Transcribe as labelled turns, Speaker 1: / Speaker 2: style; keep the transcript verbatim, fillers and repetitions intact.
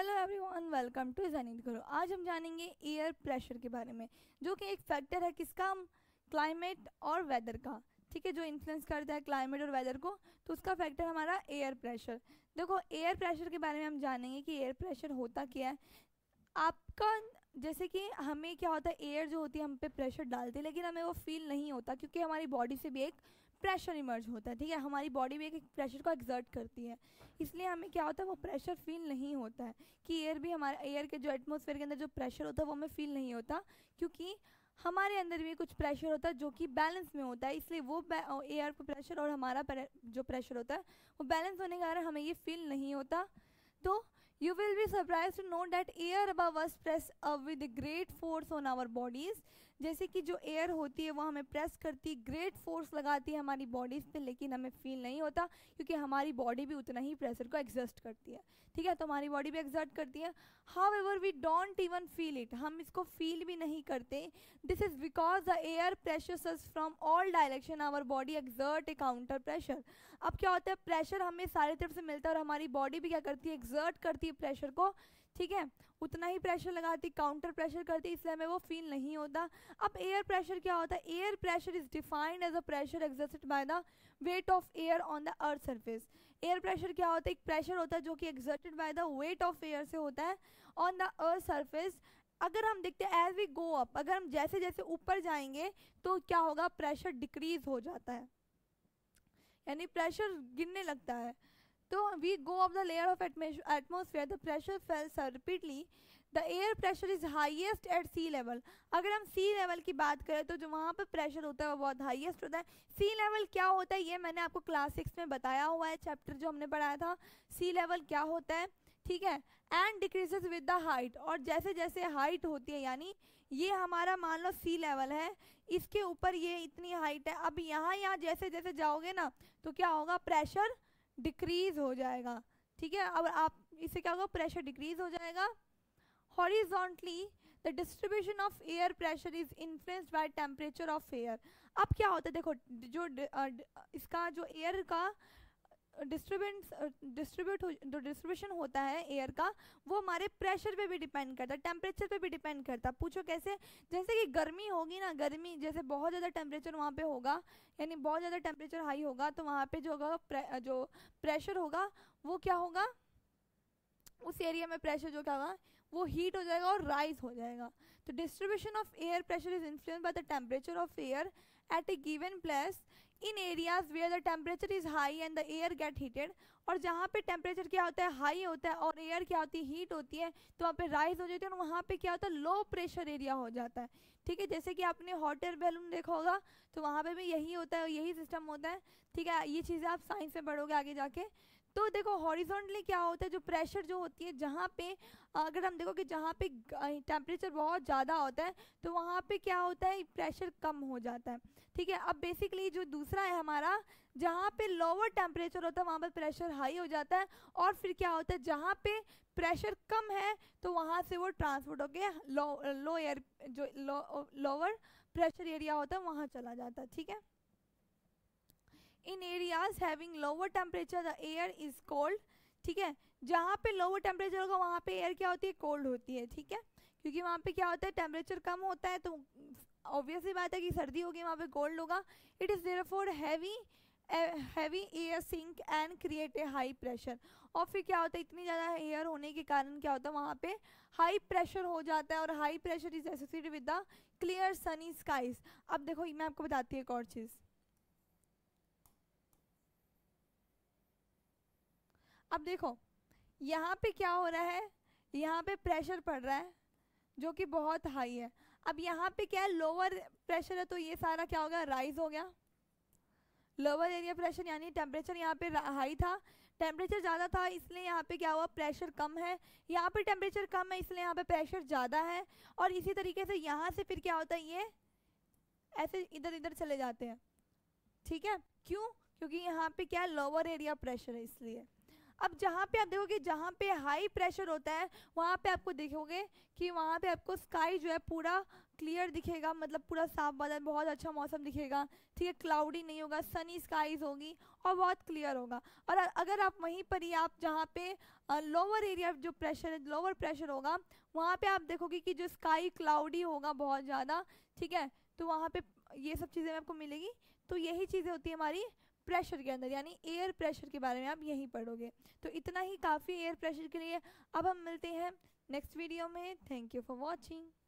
Speaker 1: Hello everyone, welcome to जनित करो। आज हम जानेंगे एयर प्रेशर के बारे में, जो कि एक फैक्टर है किसका, क्लाइमेट और वेदर का। ठीक है, जो इन्फ्लुएंस करता है क्लाइमेट और वेदर को, तो उसका फैक्टर हमारा एयर प्रेशर। देखो, एयर प्रेशर के बारे में हम जानेंगे कि एयर प्रेशर होता क्या है। आपका जैसे कि हमें क्या होता है, एयर जो होती है हम पे प्रेशर डालती है, लेकिन हमें वो फील नहीं होता क्योंकि हमारी बॉडी से भी एक प्रेशर इमर्ज होता है। ठीक है, हमारी बॉडी भी एक प्रेशर को एक्सर्ट करती है, इसलिए हमें क्या होता है वो प्रेशर फील नहीं होता है। कि एयर भी हमारा एयर के जो एटमॉस्फेयर के अंदर जो प्रेशर होता है वो हमें फील नहीं होता, क्योंकि हमारे अंदर भी कुछ प्रेशर होता है जो कि बैलेंस में होता है। इसलिए वो एयर का प्रेशर और हमारा जो प्रेशर होता है वो बैलेंस होने के कारण हमें ये फील नहीं होता। तो you will be surprised to know that air above us press up with a great force on our bodies। जैसे कि जो एयर होती है वो हमें प्रेस करती, ग्रेट फोर्स लगाती है हमारी बॉडीज़ पे, लेकिन हमें फील नहीं होता क्योंकि हमारी बॉडी भी उतना ही प्रेशर को एक्सर्ट करती है। ठीक है, तो हमारी बॉडी भी एक्सर्ट करती है। However we don't even feel it, हम इसको फील भी नहीं करते। This is because the air pressures us from all direction, our body exert a counter pressure. अब क्या होता है, प्रेशर हमें सारी तरफ से मिलता है और हमारी बॉडी भी क्या करती है, एक्सर्ट करती है प्रेशर को। ठीक है, उतना ही प्रेशर लगाती, काउंटर प्रेशर करती, इसलिए हमें वो फील नहीं होता। अब एयर प्रेशर क्या होता है, air pressure is defined as a pressure exerted by the weight of air on the earth surface. Air pressure क्या होता है, एक प्रेशर होता है जो कि exerted by the weight of air से होता है ऑन द अर्थ सरफेस। अगर हम देखते हैं एज वी गो अप, अगर हम जैसे जैसे ऊपर जाएंगे तो क्या होगा, प्रेशर डिक्रीज हो जाता है, यानी प्रेशर गिरने लगता है। तो we go of the layer of atmosphere, the pressure falls rapidly, the air pressure is highest at sea level. अगर हम सी लेवल की बात करें तो जो वहाँ पर प्रेशर होता है वो बहुत हाईएस्ट होता है। सी लेवल क्या होता है ये मैंने आपको क्लास सिक्स में बताया हुआ है, चैप्टर जो हमने पढ़ाया था, सी लेवल क्या होता है। ठीक है, and decreases with the height, और जैसे जैसे हाइट होती है, यानी ये हमारा मान लो सी लेवल है, इसके ऊपर ये इतनी हाइट है। अब यहाँ यहाँ जैसे जैसे जाओगे ना तो क्या होगा, प्रेशर डिक्रीज हो जाएगा। ठीक है, अब आप इससे क्या होगा, प्रेशर डिक्रीज हो जाएगा। Horizontally the distribution of air pressure is influenced by temperature of air. अब क्या होता है, देखो जो इसका जो एयर का डिस्ट्रीब्यूट डिस्ट्रीब्यूट जो डिस्ट्रीब्यूशन होता है एयर का, वो हमारे प्रेशर पे भी डिपेंड करता है, टेम्परेचर पे भी डिपेंड करता है। पूछो कैसे, जैसे कि गर्मी होगी ना, गर्मी जैसे बहुत ज़्यादा टेम्परेचर वहाँ पे होगा, यानी बहुत ज़्यादा टेम्परेचर हाई होगा, तो वहाँ पे जो होगा प्रे, जो प्रेशर होगा वो क्या होगा, उस एरिया में प्रेशर जो क्या होगा वो हीट हो जाएगा और राइज हो जाएगा। तो distribution of air pressure is influenced by the temperature of air at a given place in areas where the temperature is high and the air get heated. और जहाँ पे टेम्परेचर क्या होता है, हाई होता है, और एयर क्या होती है, हीट होती है, तो वहाँ पे राइज हो जाती है और वहाँ पे क्या होता है, लो प्रेशर एरिया हो जाता है। ठीक है, जैसे कि आपने हॉट एयर बैलून देखा होगा तो वहाँ पे भी यही होता है, यही सिस्टम होता है। ठीक है, ये चीज़ें आप साइंस में पढ़ोगे आगे जाके। तो देखो हॉरिजॉन्टली क्या होता है, जो प्रेशर जो होती है, जहाँ पे अगर हम देखो कि जहाँ पे टेम्परेचर बहुत ज़्यादा होता है तो वहाँ पे क्या होता है, प्रेशर कम हो जाता है। ठीक है, अब बेसिकली जो दूसरा है हमारा, जहाँ पे लोअर टेम्परेचर होता है वहाँ पे प्रेशर हाई हो जाता है, और फिर क्या होता है, जहाँ पे प्रेशर कम है तो वहाँ से वो ट्रांसपोर्ट होके लो लो एयर जो लो लोअर प्रेशर एरिया होता है वहाँ चला जाता है। ठीक है, in areas having lower temperature the air is cold. ठीक है, जहाँ पे लोअर टेम्परेचर होगा वहाँ पे एयर क्या होती है, कोल्ड होती है। ठीक है, क्योंकि वहाँ पे क्या होता है, टेम्परेचर कम होता है, तो ऑब्वियसली बात है कि सर्दी होगी, वहाँ पे कोल्ड होगा। It is therefore heavy heavy air sink and create a high pressure. और फिर क्या होता है, इतनी ज़्यादा एयर होने के कारण क्या होता है, वहाँ पे हाई प्रेशर हो जाता है, और high pressure is associated with the clear sunny skies. अब देखो मैं आपको बताती हूँ एक और चीज़। अब देखो यहाँ पे क्या हो रहा है, यहाँ पे प्रेशर पड़ रहा है जो कि बहुत हाई है। अब यहाँ पे क्या है, लोअर प्रेशर है, तो ये सारा क्या हो गया, राइज हो गया। लोअर एरिया प्रेशर यानी टेम्परेचर यहाँ पे हाई था, टेम्परेचर ज़्यादा था, इसलिए यहाँ पे क्या हुआ, प्रेशर कम है। यहाँ पे टेम्परेचर कम है इसलिए यहाँ पे प्रेशर ज़्यादा है। और इसी तरीके से यहाँ से फिर क्या होता है, ये ऐसे इधर इधर चले जाते हैं। ठीक है, क्यों, क्योंकि यहाँ पे क्या लोअर एरिया प्रेशर है इसलिए। अब जहाँ पे आप देखोगे जहाँ पे हाई प्रेशर होता है वहाँ पे आपको देखोगे कि वहाँ पे आपको स्काई जो है पूरा क्लियर दिखेगा, मतलब पूरा साफ बादल, बहुत अच्छा मौसम दिखेगा, ठीक है, क्लाउडी नहीं होगा, सनी स्काईज होगी और बहुत क्लियर होगा। और अगर आप वहीं पर ही आप जहाँ पे लोअर एरिया जो प्रेशर है, लोअर प्रेशर होगा, वहाँ पे आप देखोगे कि जो स्काई क्लाउडी होगा बहुत ज़्यादा, ठीक है, तो वहाँ पे ये सब चीज़ें आपको मिलेगी। तो यही चीज़ें होती है हमारी प्रेशर के अंदर, यानी एयर प्रेशर के बारे में आप यहीं पढ़ोगे। तो इतना ही काफ़ी एयर प्रेशर के लिए। अब हम मिलते हैं नेक्स्ट वीडियो में। Thank you for watching.